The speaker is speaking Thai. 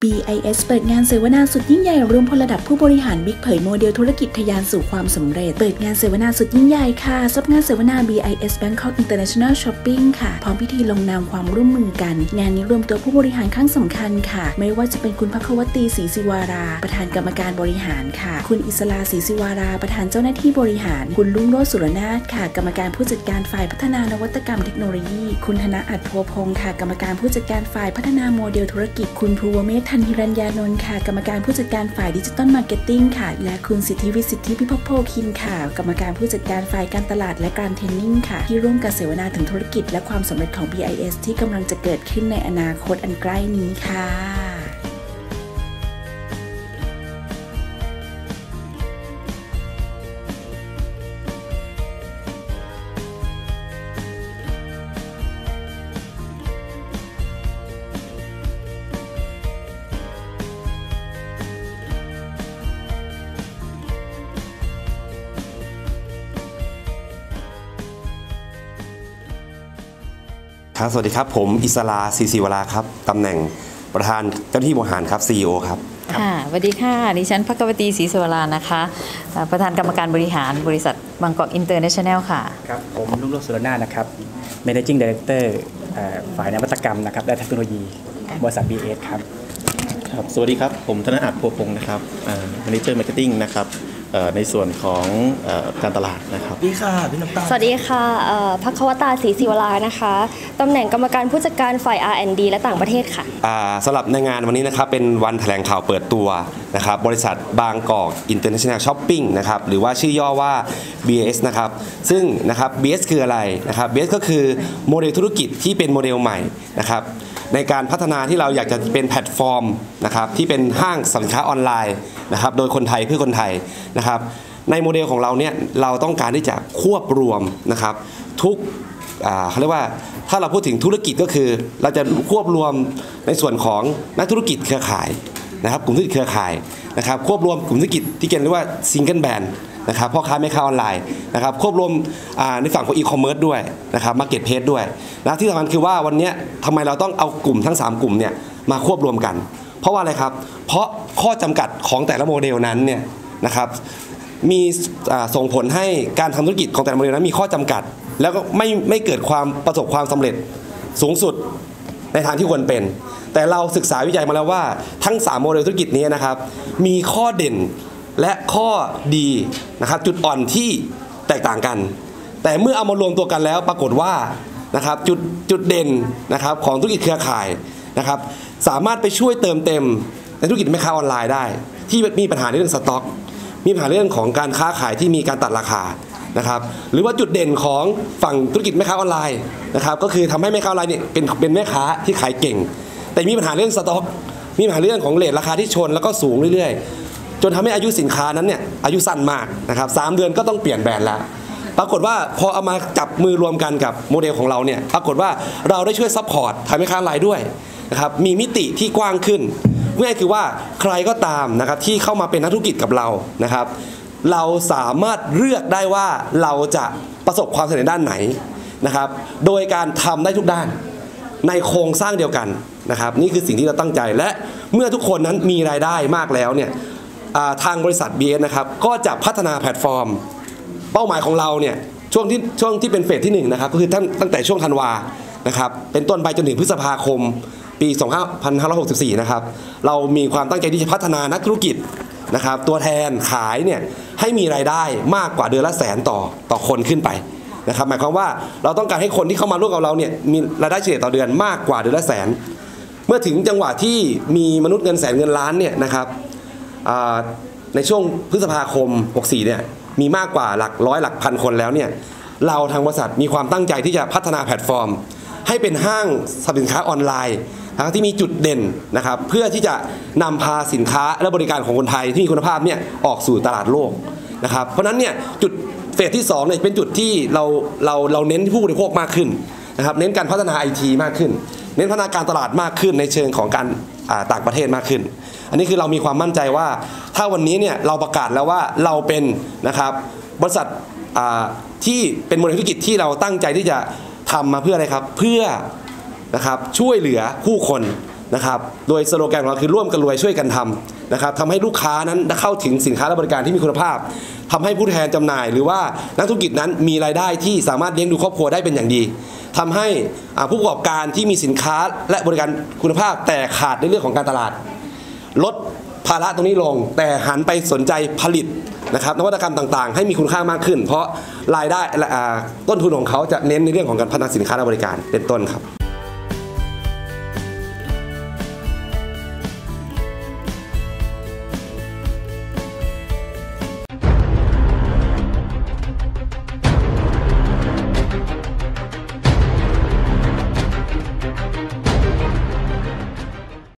BIS เปิดงานเสวนาสุดยิ่งใหญ่รวมพลระดับผู้บริหารบิ๊กเผยโมเดลธุรกิจทะยานสู่ความสำเร็จเปิดงานเสวนาสุดยิ่งใหญ่ค่ะสำหรับงานเสวนา BIS Bangkok International Shopping ค่ะพร้อมพิธีลงนามความร่วมมือกันงานนี้รวมตัวผู้บริหารครั้งสำคัญค่ะไม่ว่าจะเป็นคุณภควตีศรีศิวาราประธานกรรมการบริหารค่ะคุณอิสราศรีศิวาราประธานเจ้าหน้าที่บริหารคุณลุงโรจน์สุรนาถค่ะกรรมการผู้จัดการฝ่ายพัฒนานวัตกรรมเทคโนโลยีคุณธนอัฏฐ พัวพงศ์ค่ะกรรมการผู้จัดการฝ่ายพัฒนาโมเดลธุรกิจคุณภูวเมธ ทันหิรัญญานนท์ค่ะกรรมการผู้จัดการฝ่ายดิจิตอลมาร์เก็ตติ้งค่ะและคุณสิทธิวิทย์สิทธิพิภพโภคินค่ะกรรมการผู้จัดการฝ่ายการตลาดและการเทรนนิ่งค่ะที่ร่วมกันเสวนาถึงธุรกิจและความสำเร็จของ BIS ที่กำลังจะเกิดขึ้นในอนาคตอันใกล้นี้ค่ะสวัสดีครับผมอิสราศรีศิวราครับตำแหน่งประธานเจ้าหน้าที่บริหารครับ CEO ครับสวัสดีค่ะดิฉันภควตีศรีศิวรานะคะประธานกรรมการบริหารบริษัทบางกอกอินเตอร์เนชั่นแนลค่ะครับผมลุงโรจน์สุรนาถนะครับ Managing Director ฝ่ายนวัตกรรมนะครับและเทคโนโลยีบริษัท BIS ครับสวัสดีครับผมธนอัฏฐ พัวพงศ์นะครับManager Marketing นะครับในส่วนของการตลาดนะครับสวัสดีค่ะพี่น้ำตาลสวัสดีค่ะภควตาศรีศิวรานะคะตำแหน่งกรรมการผู้จัดการฝ่าย R&D และต่างประเทศค่ะสำหรับในงานวันนี้นะครับเป็นวันแถลงข่าวเปิดตัวนะครับบริษัทบางกอก International Shopping นะครับหรือว่าชื่อย่อว่า BIS นะครับซึ่งนะครับ BIS คืออะไรนะครับ BIS ก็คือโมเดลธุรกิจที่เป็นโมเดลใหม่นะครับในการพัฒนาที่เราอยากจะเป็นแพลตฟอร์มนะครับที่เป็นห้างสินค้าออนไลน์นะครับโดยคนไทยเพื่อคนไทยนะครับในโมเดลของเราเนี่ยเราต้องการที่จะควบรวมนะครับทุกเขาเรียกว่าถ้าเราพูดถึงธุรกิจก็คือเราจะควบรวมในส่วนของนักธุรกิจเครือข่ายนะครับกลุ่มธุรกิจเครือข่ายนะครับควบรวมกลุ่มธุรกิจที่เรียกว่าซิงเกิลแบรนด์นะครับพ่อค้าแม่ค้าออนไลน์นะครับควบรวมในฝั่งของอีคอมเมิร์ซด้วยนะครับมาร์เก็ตเพจด้วยนะที่สำคัญคือว่าวันนี้ทำไมเราต้องเอากลุ่มทั้ง3กลุ่มเนี่ยมาควบรวมกันเพราะว่าอะไรครับเพราะข้อจำกัดของแต่ละโมเดลนั้นเนี่ยนะครับมีส่งผลให้การทำธุรกิจของแต่ละโมเดลนั้นมีข้อจำกัดแล้วก็ไม่เกิดความประสบความสำเร็จสูงสุดในทางที่ควรเป็นแต่เราศึกษาวิจัยมาแล้วว่าทั้ง3โมเดลธุรกิจนี้นะครับมีข้อเด่นและข้อดีนะครับจุดอ่อนที่แตกต่างกันแต่เมื่อเอามารวมตัวกันแล้วปรากฏว่านะครับจุดเด่นนะครับของธุรกิจเครือข่ายนะครับสามารถไปช่วยเติมเต็มในธุรกิจแม่ค้าออนไลน์ได้ที่มีปัญหาในเรื่องสต็อกมีปัญหาเรื่องของการค้าขายที่มีการตัดราคานะครับหรือว่าจุดเด่นของฝั่งธุรกิจแม่ค้าออนไลน์นะครับก็คือทำให้แม่ค้าออนไลน์เนี่ยเป็นแม่ค้าที่ขายเก่งแต่มีปัญหาเรื่องสต็อกมีปัญหาเรื่องของเรทราคาที่ชนแล้วก็สูงเรื่อยๆจนทำให้อายุสินค้านั้นเนี่ยอายุสั้นมากนะครับ3 เดือนก็ต้องเปลี่ยนแบรนด์แล้วปรากฏว่าพอเอามาจับมือรวมกันกับโมเดลของเราเนี่ยปรากฏว่าเราได้ช่วยซัพพอร์ตทำให้แม่ค้าออนไลน์ด้วยนะครับมีมิติที่กว้างขึ้นง่ายคือว่าใครก็ตามนะครับที่เข้ามาเป็นนักธุรกิจกับเรานะครับเราสามารถเลือกได้ว่าเราจะประสบความสำเร็จด้านไหนนะครับโดยการทำได้ทุกด้านในโครงสร้างเดียวกันนะครับนี่คือสิ่งที่เราตั้งใจและเมื่อทุกคนนั้นมีรายได้มากแล้วเนี่ยทางบริษัท BIS นะครับก็จะพัฒนาแพลตฟอร์มเป้าหมายของเราเนี่ยช่วงที่เป็นเฟสที่1นะครับก็คือตั้งแต่ช่วงธันวานะครับเป็นต้นไปจนถึงพฤษภาคมปี2564นะครับเรามีความตั้งใจที่จะพัฒนานักธุรกิจนะครับตัวแทนขายเนี่ยให้มีรายได้มากกว่าเดือนละแสนต่อคนขึ้นไปนะครับหมายความว่าเราต้องการให้คนที่เข้ามาร่วมกับเราเนี่ยมีรายได้เฉลี่ยต่อเดือนมากกว่าเดือนละแสนเมื่อถึงจังหวะที่มีมนุษย์เงินแสนเงินล้านเนี่ยนะครับในช่วงพฤษภาคม64เนี่ยมีมากกว่าหลักร้อยหลักพันคนแล้วเนี่ยเราทางบริษัทมีความตั้งใจที่จะพัฒนาแพลตฟอร์มให้เป็นห้างสรรพสินค้าออนไลน์ที่มีจุดเด่นนะครับเพื่อที่จะนำพาสินค้าและบริการของคนไทยที่มีคุณภาพเนี่ยออกสู่ตลาดโลกนะครับเพราะนั้นเนี่ยจุดเฟสที่2เนี่ยเป็นจุดที่เราเน้นผู้บริโภคมากขึ้นนะครับเน้นการพัฒนา IT มากขึ้นเน้นพัฒนาการตลาดมากขึ้นในเชิงของการต่างประเทศมากขึ้นอันนี้คือเรามีความมั่นใจว่าถ้าวันนี้เนี่ยเราประกาศแล้วว่าเราเป็นนะครับบริษัทที่เป็นโมเดลธุรกิจที่เราตั้งใจที่จะทำมาเพื่ออะไรครับเพื่อนะครับช่วยเหลือผู้คนนะครับโดยสโลแกนของเราคือร่วมกันรวยช่วยกันทำนะครับทำให้ลูกค้านั้นได้เข้าถึงสินค้าและบริการที่มีคุณภาพทำให้ผู้แทนจำหน่ายหรือว่านักธุรกิจนั้นมีรายได้ที่สามารถเลี้ยงดูครอบครัวได้เป็นอย่างดีทำให้ผู้ประกอบการที่มีสินค้าและบริการคุณภาพแต่ขาดในเรื่องของการตลาดลดภาระตรงนี้ลงแต่หันไปสนใจผลิตนะครับนวัตกรรมต่างๆให้มีคุณค่ามากขึ้นเพราะรายได้ต้นทุนของเขาจะเน้นในเรื่องของการพัฒนาสินค้าและบริการเป็นต้นครับ